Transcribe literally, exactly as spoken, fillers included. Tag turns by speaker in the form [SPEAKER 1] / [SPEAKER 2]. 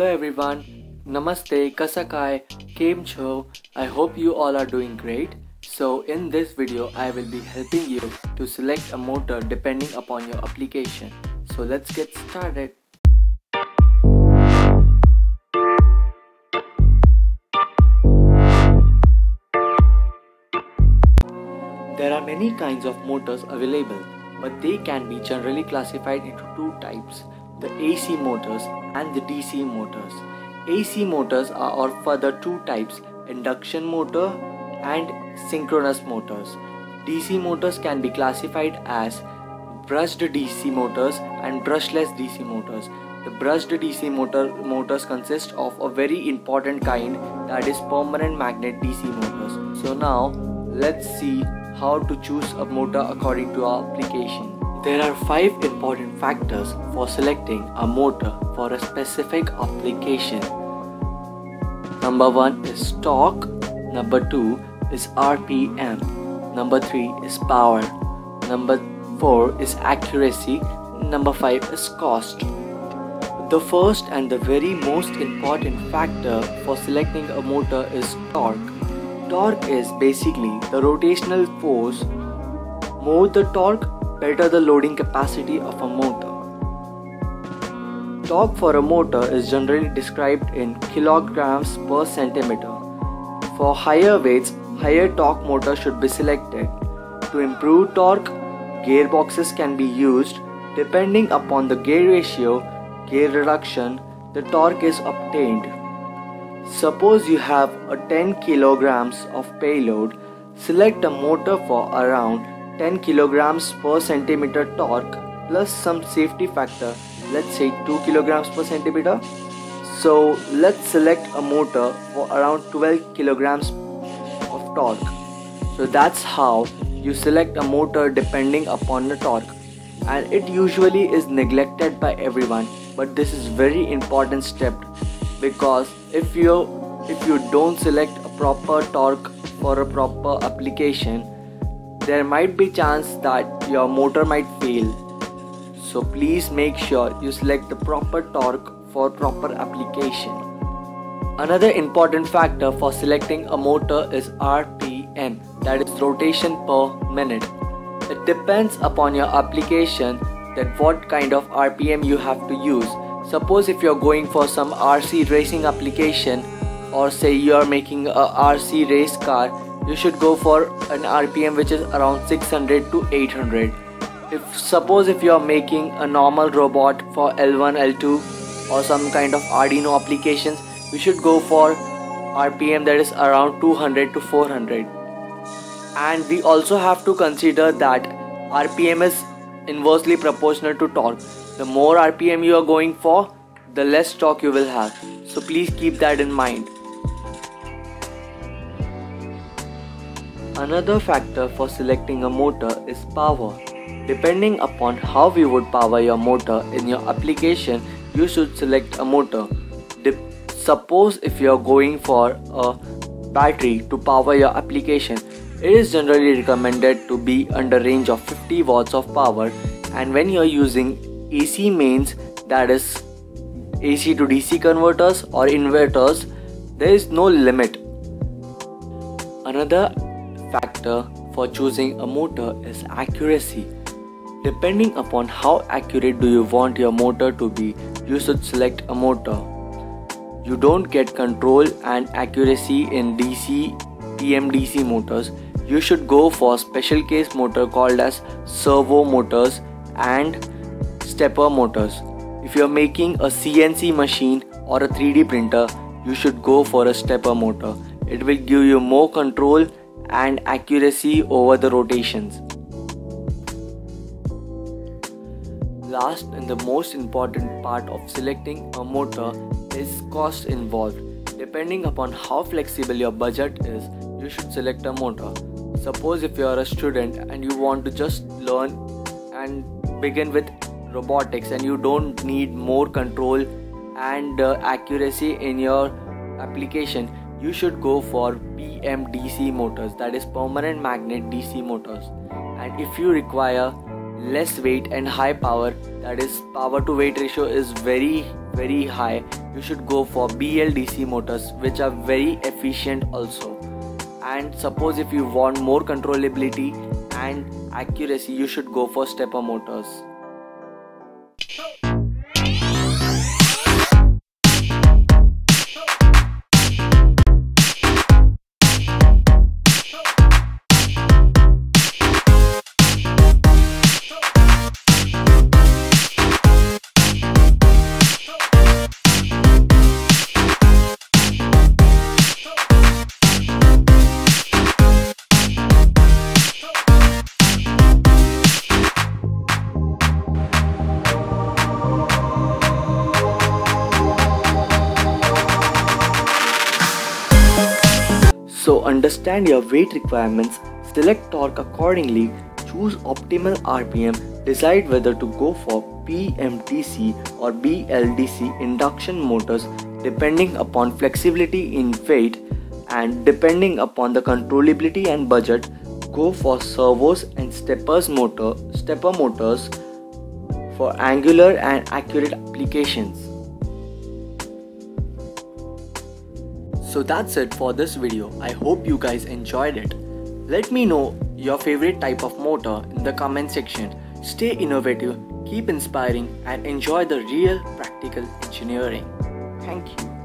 [SPEAKER 1] Hello everyone, Namaste, Kasakai, Kem Cho. I hope you all are doing great. So in this video I will be helping you to select a motor depending upon your application. So let's get started. There are many kinds of motors available, but they can be generally classified into two types, the A C motors and the D C motors. A C motors are of further two types, induction motor and synchronous motors. D C motors can be classified as brushed D C motors and brushless D C motors. The brushed D C motor motors consist of a very important kind, that is permanent magnet D C motors. So now let's see how to choose a motor according to our application. There are five important factors for selecting a motor for a specific application. Number one is torque, number two is R P M, number three is power, number four is accuracy, number five is cost. The first and the very most important factor for selecting a motor is torque. Torque is basically the rotational force. More the torque, better the loading capacity of a motor. Torque for a motor is generally described in kilograms per centimeter. For higher weights, higher torque motor should be selected. To improve torque, gearboxes can be used. Depending upon the gear ratio, gear reduction, the torque is obtained. Suppose you have a ten kilograms of payload, select a motor for around ten kilograms per centimeter torque plus some safety factor, let's say two kilograms per centimeter. So let's select a motor for around twelve kilograms of torque. So that's how you select a motor depending upon the torque, and it usually is neglected by everyone, but this is very important step, because if you if you don't select a proper torque for a proper application, there might be chance that your motor might fail. So please make sure you select the proper torque for proper application. Another important factor for selecting a motor is R P M, that is rotation per minute. It depends upon your application that what kind of R P M you have to use. Suppose if you're going for some R C racing application, or say you are making a R C race car, you should go for an R P M which is around six hundred to eight hundred. If suppose if you are making a normal robot for L one, L two or some kind of Arduino applications, you should go for R P M that is around two hundred to four hundred. And we also have to consider that R P M is inversely proportional to torque. The more R P M you are going for, the less torque you will have. So please keep that in mind. Another factor for selecting a motor is power. Depending upon how you would power your motor in your application, you should select a motor. Dep Suppose if you are going for a battery to power your application, it is generally recommended to be under range of fifty watts of power, and when you are using A C mains, that is A C to D C converters or inverters, there is no limit. Another factor for choosing a motor is accuracy. Depending upon how accurate do you want your motor to be, you should select a motor. You don't get control and accuracy in D C P M D C motors. You should go for special case motor called as servo motors and stepper motors. If you are making a C N C machine or a three D printer, you should go for a stepper motor. It will give you more control and accuracy over the rotations. Last and the most important part of selecting a motor is cost involved. Depending upon how flexible your budget is, you should select a motor. Suppose if you are a student and you want to just learn and begin with robotics, and you don't need more control and uh, accuracy in your application, you should go for P M D C motors, that is permanent magnet D C motors. And if you require less weight and high power, that is power to weight ratio is very very high, you should go for B L D C motors, which are very efficient also. And suppose if you want more controllability and accuracy, you should go for stepper motors. So understand your weight requirements, select torque accordingly, choose optimal R P M, decide whether to go for P M D C or B L D C induction motors depending upon flexibility in weight, and depending upon the controllability and budget, go for servos and steppers motor, stepper motors for angular and accurate applications. So that's it for this video. I hope you guys enjoyed it. Let me know your favorite type of motor in the comment section. Stay innovative, keep inspiring, and enjoy the real practical engineering. Thank you.